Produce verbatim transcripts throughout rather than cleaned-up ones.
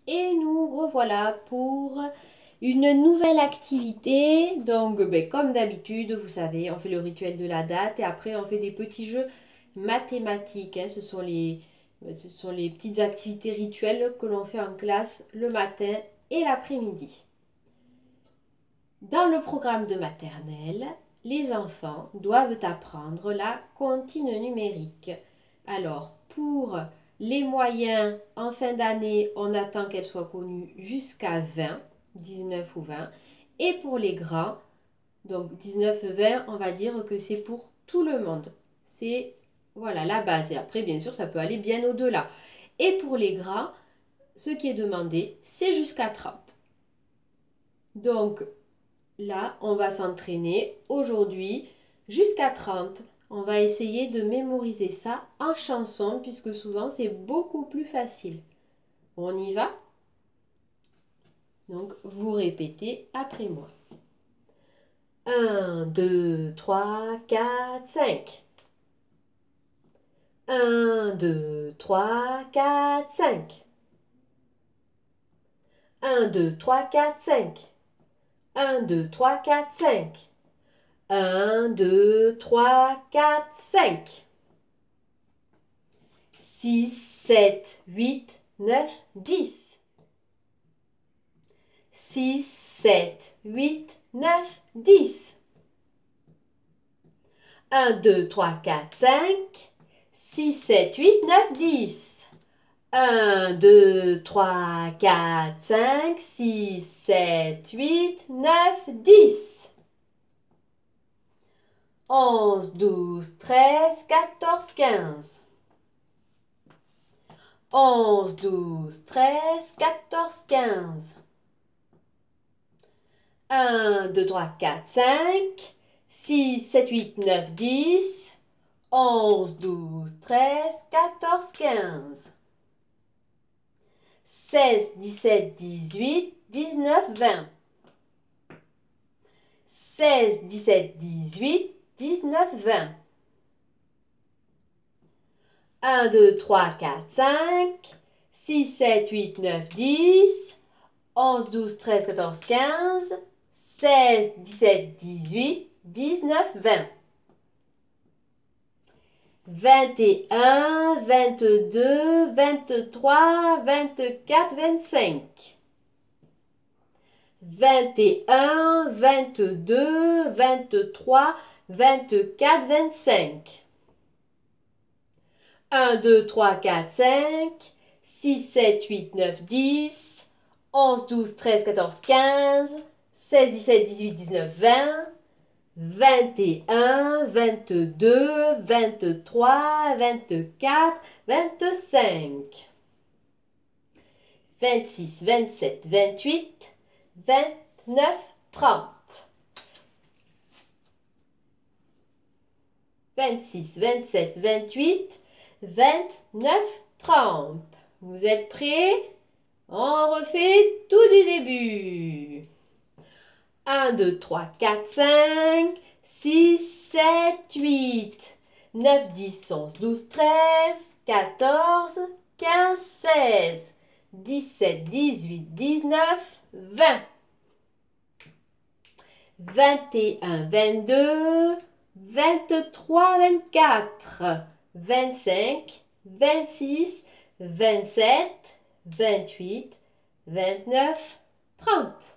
Et nous revoilà pour une nouvelle activité. Donc, ben, comme d'habitude, vous savez, on fait le rituel de la date et après on fait des petits jeux mathématiques. Hein. Ce sont les, ce sont les petites activités rituelles que l'on fait en classe le matin et l'après-midi. Dans le programme de maternelle, les enfants doivent apprendre la comptine numérique. Alors, pour les moyens, en fin d'année, on attend qu'elles soient connues jusqu'à vingt, dix-neuf ou vingt. Et pour les grands, donc dix-neuf, vingt, on va dire que c'est pour tout le monde. C'est voilà la base. Et après, bien sûr, ça peut aller bien au-delà. Et pour les grands, ce qui est demandé, c'est jusqu'à trente. Donc, là, on va s'entraîner aujourd'hui jusqu'à trente. On va essayer de mémoriser ça en chanson puisque souvent c'est beaucoup plus facile. On y va? Donc, vous répétez après moi. un, deux, trois, quatre, cinq. un, deux, trois, quatre, cinq. un, deux, trois, quatre, cinq. un, deux, trois, quatre, cinq. un, deux, trois, quatre, cinq. six, sept, huit, neuf, dix. six, sept, huit, neuf, dix. un, deux, trois, quatre, cinq. six, sept, huit, neuf, dix. un, deux, trois, quatre, cinq. six, sept, huit, neuf, dix. onze, douze, treize, quatorze, quinze. onze, douze, treize, quatorze, quinze. un, deux, trois, quatre, cinq. six, sept, huit, neuf, dix. onze, douze, treize, quatorze, quinze. seize, dix-sept, dix-huit, dix-neuf, vingt. seize, dix-sept, dix-huit, dix-neuf, vingt. un, deux, trois, quatre, cinq. six, sept, huit, neuf, dix. onze, douze, treize, quatorze, quinze. seize, dix-sept, dix-huit, dix-neuf, vingt. vingt et un, vingt-deux, vingt-trois, vingt-quatre, vingt-cinq. vingt et un, vingt-deux, vingt-trois, vingt-quatre, vingt-cinq. un, deux, trois, quatre, cinq. six, sept, huit, neuf, dix. onze, douze, treize, quatorze, quinze. seize, dix-sept, dix-huit, dix-neuf, vingt. vingt et un, vingt-deux, vingt-trois, vingt-quatre, vingt-cinq. vingt-six, vingt-sept, vingt-huit, vingt-neuf, trente. vingt-six, vingt-sept, vingt-huit, vingt-neuf, trente. Vous êtes prêts? On refait tout du début. un, deux, trois, quatre, cinq, six, sept, huit, neuf, dix, onze, douze, treize, quatorze, quinze, seize, dix-sept, dix-huit, dix-neuf, vingt. vingt et un, vingt-deux, vingt-trois, vingt-quatre, vingt-cinq, vingt-six, vingt-sept, vingt-huit, vingt-neuf, trente.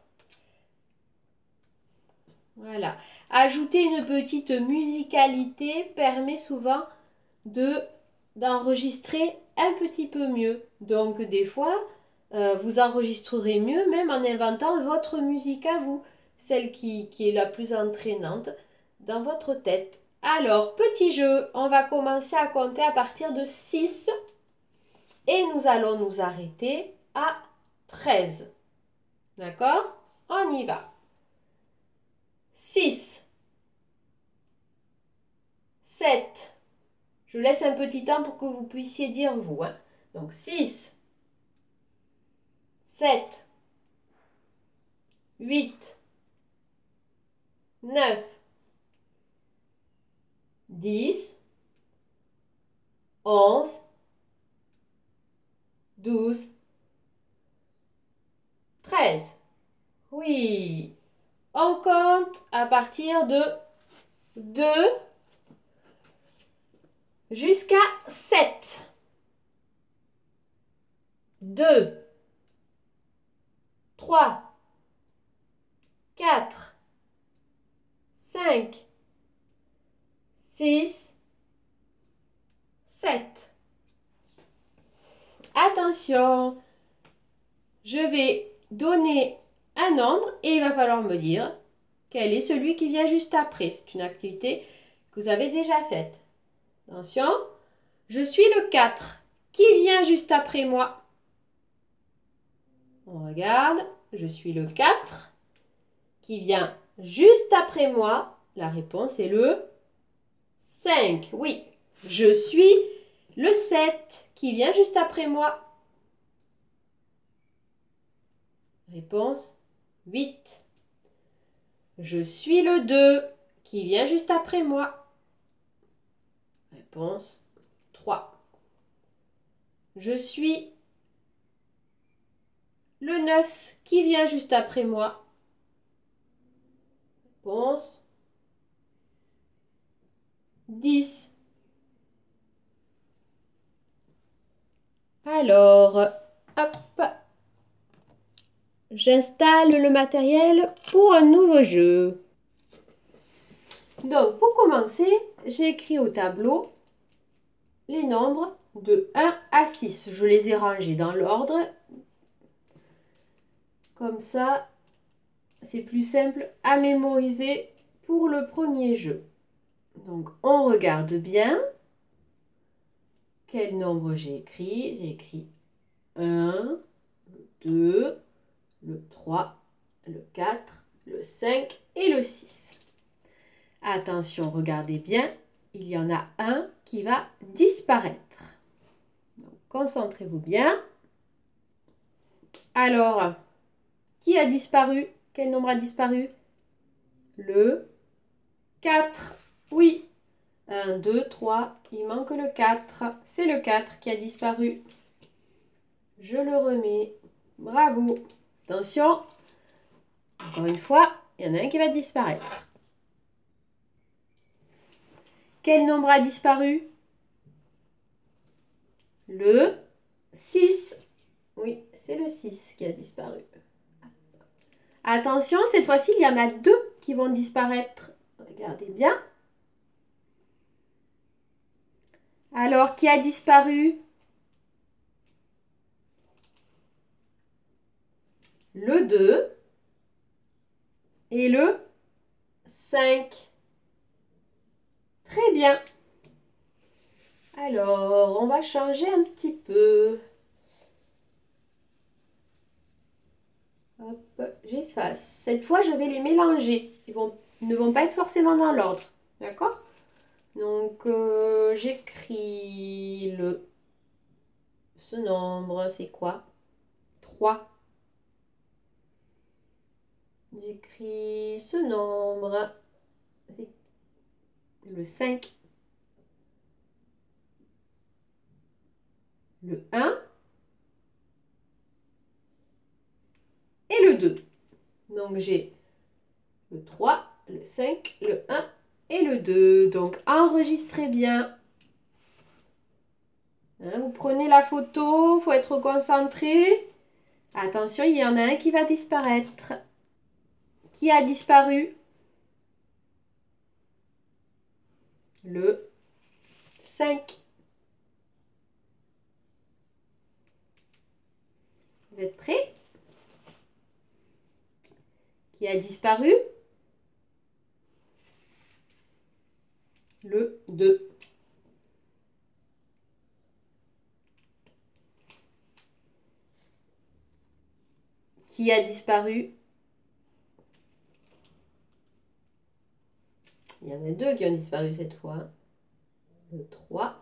Voilà. Ajouter une petite musicalité permet souvent de d'enregistrer un petit peu mieux. Donc des fois, euh, vous enregistrerez mieux même en inventant votre musique à vous, celle qui, qui est la plus entraînante dans votre tête. Alors, petit jeu, on va commencer à compter à partir de six et nous allons nous arrêter à treize. D'accord? On y va. six, sept, je laisse un petit temps pour que vous puissiez dire vous. Hein. Donc six, sept, huit, neuf, dix, onze, douze, treize. Oui. On compte à partir de deux jusqu'à sept. deux, trois, quatre, cinq, six, sept. Attention, je vais donner un nombre et il va falloir me dire quel est celui qui vient juste après. C'est une activité que vous avez déjà faite. Attention, je suis le quatre. Qui vient juste après moi? On regarde, je suis le quatre. Qui vient juste après moi? La réponse est le cinq. Oui, je suis le sept. Qui vient juste après moi? Réponse huit. Je suis le deux. Qui vient juste après moi? Réponse trois. Je suis le neuf. Qui vient juste après moi? Réponse dix. Alors, hop, j'installe le matériel pour un nouveau jeu. Donc, pour commencer, j'ai écrit au tableau les nombres de un à six. Je les ai rangés dans l'ordre. Comme ça, c'est plus simple à mémoriser pour le premier jeu. Donc, on regarde bien quel nombre j'ai écrit. J'ai écrit un, le deux, le trois, le quatre, le cinq et le six. Attention, regardez bien, il y en a un qui va disparaître. Donc, concentrez-vous bien. Alors, qui a disparu? Quel nombre a disparu? Le quatre. Oui. un, deux, trois. Il manque le quatre. C'est le quatre qui a disparu. Je le remets. Bravo. Attention. Encore une fois, il y en a un qui va disparaître. Quel nombre a disparu? Le six. Oui, c'est le six qui a disparu. Attention, cette fois-ci, il y en a deux qui vont disparaître. Regardez bien. Alors, qui a disparu? Le deux et le cinq. Très bien. Alors, on va changer un petit peu. Hop, j'efface. Cette fois, je vais les mélanger. Ils, vont, ils ne vont pas être forcément dans l'ordre. D'accord? Donc, euh, j'écris le... Ce nombre, c'est quoi? trois. J'écris ce nombre. C'est le cinq. Le un. Et le deux. Donc, j'ai le trois, le cinq, le un et le deux. Donc, enregistrez bien. Hein, vous prenez la photo, il faut être concentré. Attention, il y en a un qui va disparaître. Qui a disparu? Le cinq. Vous êtes prêts? Qui a disparu? Le deux. Qui a disparu? Il y en a deux qui ont disparu cette fois. Le trois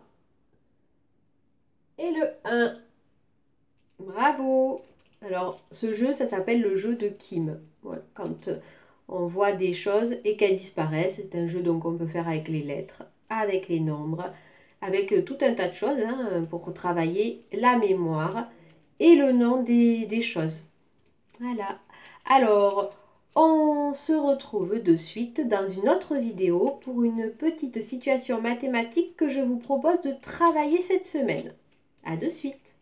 et le un. Bravo! Alors, ce jeu, ça s'appelle le jeu de Kim. Voilà. Quand on voit des choses et qu'elles disparaissent, c'est un jeu donc on peut faire avec les lettres, avec les nombres, avec tout un tas de choses hein, pour travailler la mémoire et le nom des, des choses. Voilà. Alors, on se retrouve de suite dans une autre vidéo pour une petite situation mathématique que je vous propose de travailler cette semaine. À de suite.